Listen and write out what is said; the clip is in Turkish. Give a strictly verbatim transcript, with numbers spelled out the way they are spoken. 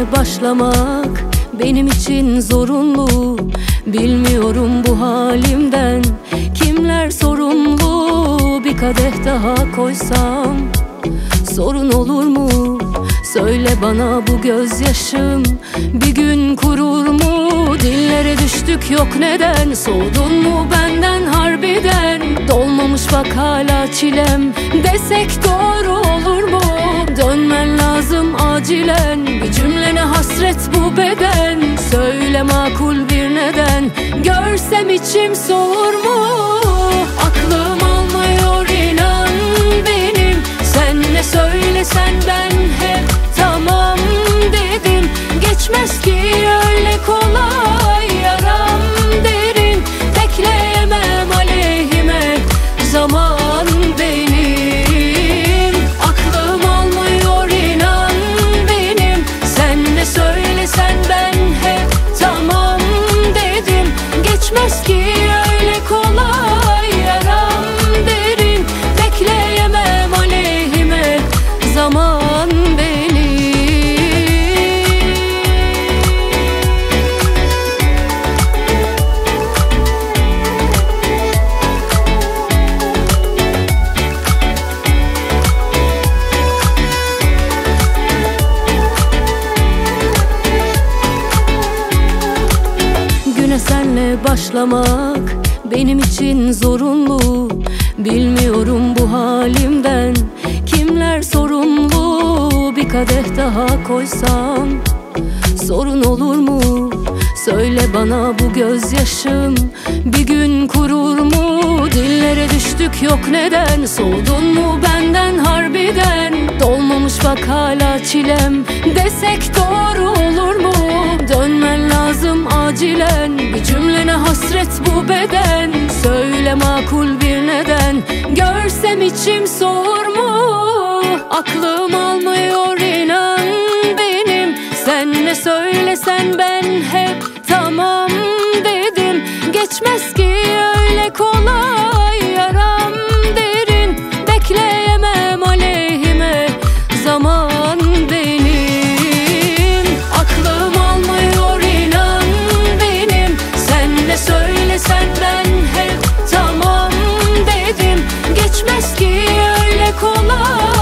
başlamak benim için zorunlu. Bilmiyorum bu halimden kimler sorumlu. Bir kadeh daha koysam sorun olur mu? Söyle bana, bu gözyaşım bir gün kurur mu? Dillere düştük, yok neden? Soğudun mu benden harbiden? Dolmamış bak hala çilem desek doğru olur mu? Dönmen lazım acilen, bir cümlene hasret bu beden. Söyle makul bir neden, görsem içim soğur mu? Aklım almıyor inan benim, sen ne söylesen ben hep tamam dedim. Geçmez ki öyle kolay yaram derin, bekleyemem aleyhime zaman benim. Aklım almıyor inan benim, sen ne söylesen ben hep tamam dedim. Geçmez ki öyle kolay yaram derin, bekleyemem aleyhime zaman benim. Güne senle başlamak benim için zorunlu. Bilmiyorum bu halimden kimler sorumlu. Bir kadeh daha koysam sorun olur mu? Söyle bana, bu gözyaşım bir gün kurur mu? Dillere düştük, yok neden? Soğudun mu benden harbiden? Dolmamış bak hala çilem desek doğru olur mu? Dönmen lazım acilen, bir cümlene hasret bu beden. Söyle makul bir neden, görsem içim soğur mu? Aklım almıyor inan benim, sen ne söylesen ben hep tamam dedim. Geçmez ki öyle kolay yaram derin, bekleyemem aleyhime zaman benim. Aklım almıyor inan benim, sen ne söylesen ben hep tamam dedim. Geçmez ki öyle kolay